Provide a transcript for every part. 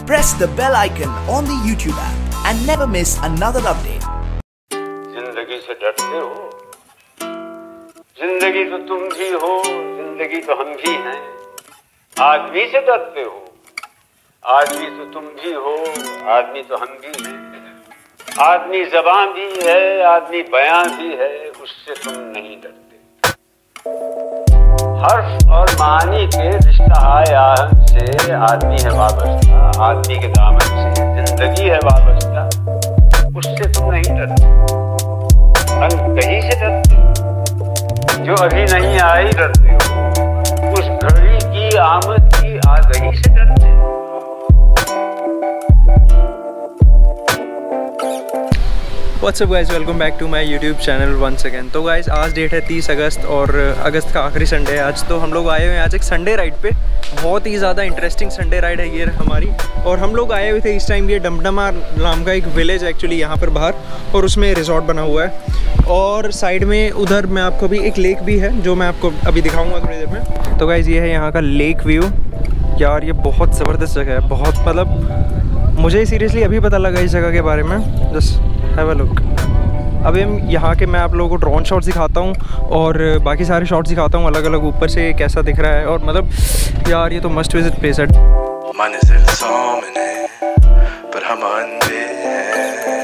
press the bell icon on the YouTube app and never miss another update. जिंदगी से डरते हो? जिंदगी तो तुम भी हो, जिंदगी तो हम भी हैं। आदमी से डरते हो? आदमी तो तुम भी हो, आदमी तो हम भी हैं। आदमी ज़बान भी है, आदमी बयां भी है, उससे तुम नहीं डरते। हर्फ और मानी के रिश्ता आहन से आदमी है वाबस्ता, आदमी के दामन से जिंदगी है वाबस्ता, उससे तुम नहीं डरते। अनकही से डरते हो, जो अभी नहीं आई डरते हो, उस घड़ी की आमद की आगही से डरते हो। What's up guys, welcome back to my YouTube channel once again. तो गाइस आज डेट है 30 अगस्त और अगस्त का आखिरी संडे है आज। तो हम लोग आए हुए हैं आज एक संडे राइड पे। बहुत ही ज़्यादा इंटरेस्टिंग संडे राइड है ये हमारी। और हम लोग आए हुए थे इस टाइम, ये डमडमा नाम का एक विलेज है एक्चुअली यहाँ पर बाहर, और उसमें रिजॉर्ट बना हुआ है। और साइड में उधर मैं आपको अभी एक लेक भी है जो मैं आपको अभी दिखाऊँगा थोड़ी देर में। तो गाइस ये है यहाँ का लेक व्यू। यार ये बहुत ज़बरदस्त जगह है, बहुत मतलब मुझे सीरियसली अभी पता लगा इस जगह के बारे में। Just have a look. अभी हम यहाँ के मैं आप लोगों को ड्रोन शॉट्स दिखाता हूँ और बाकी सारे शॉट्स दिखाता हूँ अलग अलग ऊपर से कैसा दिख रहा है। और मतलब यार ये तो मस्ट विजिट प्लेस है। मंजिल सामने पर हम अंधे हैं,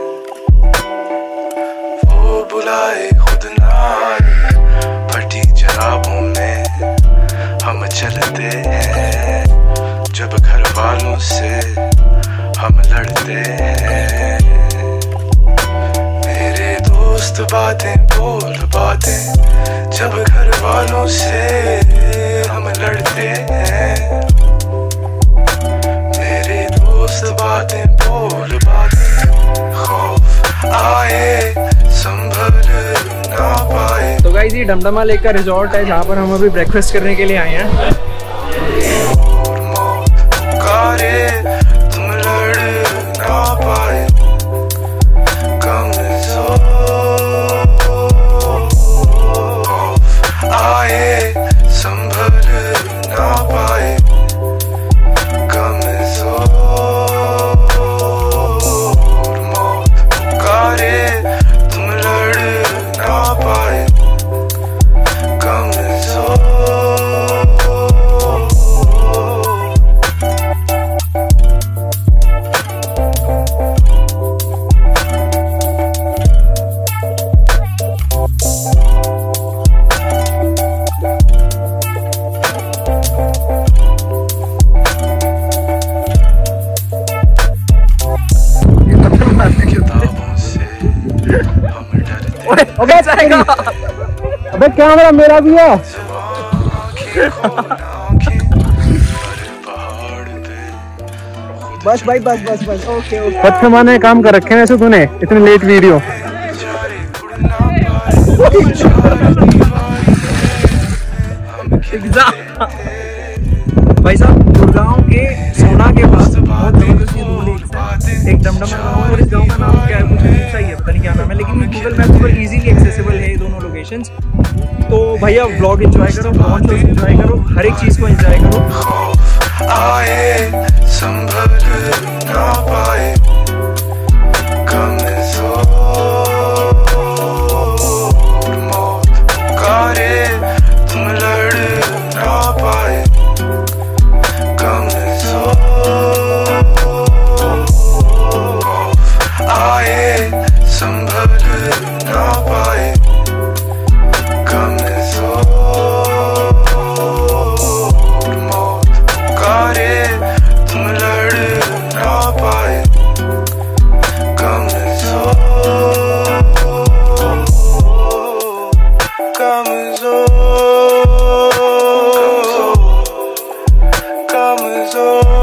वो बुलाए खुद ना फटी जराबों में हम चलते हैं, जब घर वालों से हम लड़ते हैं। मेरे दोस्त बातें बोल बातें, जब घर वालों से हम लड़ते हैं। मेरे दोस्त बातें बोल बातें, खौफ आए संभल ना पाए। तो गाइस ये डमडमा लेक का रिजॉर्ट है जहाँ पर हम अभी ब्रेकफास्ट करने के लिए आए हैं। और मौत पुकारे तुम लड़ ना पाए, कमजोर आए संभल ना पाए, कमजोर मौत पुकारे तुम लड़ ना पाए, कमजोर। अबे कैमरा मेरा भी है। बस भाई बस बस बस ओके ओके। पत्थर मारने काम कर रखे हैं वैसे तूने, इतने लेट वीडियो। भाई साहब गुड़गांव के सोना के पास बहुत जबरदस्त दो लेक्स हैं, एक डमडमा गाँव और इस गाँव का नाम क्या है कुछ अजीब सा ही है, पता नहीं क्या नाम है, लेकिन ये गूगल मैप्स पर इजीली एक्सेसिबल है ये दोनों लोकेशंस। तो भैया व्लॉग एंजॉय करो, लॉन्च शोज एंजॉय करो, हर एक चीज़ को एंजॉय करो। खौफ आए संभल ना पाए, कमजोर मौत पुकारे तुम लड़ ना पाए, कमजोर खौफ आए संभल ना पाए, कमजोर मौत पुकारे तुम लड़ ना पाए, कमजोर कमजोर कमजोर।